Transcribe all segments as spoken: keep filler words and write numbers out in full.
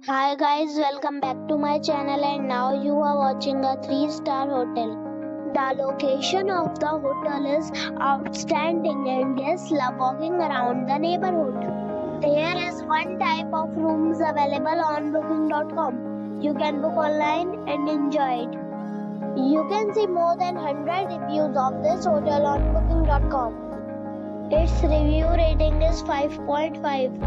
Hi guys, welcome back to my channel and now you are watching a three star hotel. The location of the hotel is outstanding and guests love walking around the neighborhood. There is one type of rooms available on booking dot com. You can book online and enjoy it. You can see more than one hundred reviews of this hotel on booking dot com. Its review rating is five point five.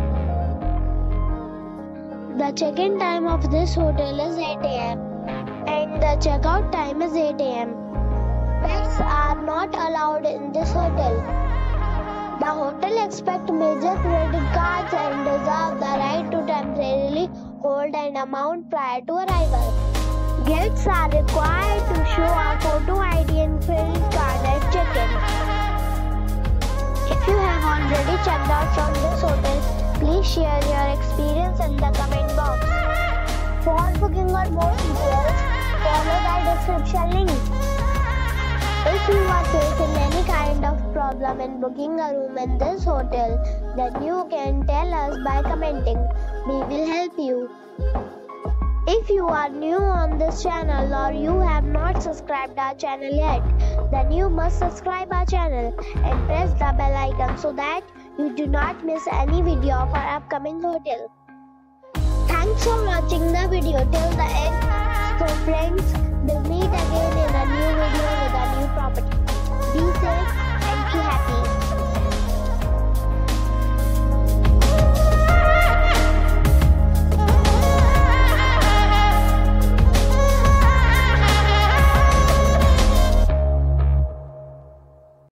The check-in time of this hotel is eight A M and the check-out time is eight A M Pets are not allowed in this hotel. The hotel accepts major credit cards and reserves the right to temporarily hold an amount prior to arrival. Guests are required to show a photo I D and credit card at check-in. If you have already checked out from this hotel, please share your experience in the comment box. For booking or more details, follow the description link. If you are facing any kind of problem in booking a room in this hotel, then you can tell us by commenting. We will help you. If you are new on this channel or you have not subscribed our channel yet, then you must subscribe our channel and press the bell icon so that you do not miss any video of our upcoming hotel. Thanks for watching the video till the end. So friends, we'll meet again in a new video with a new property. Be safe and be happy.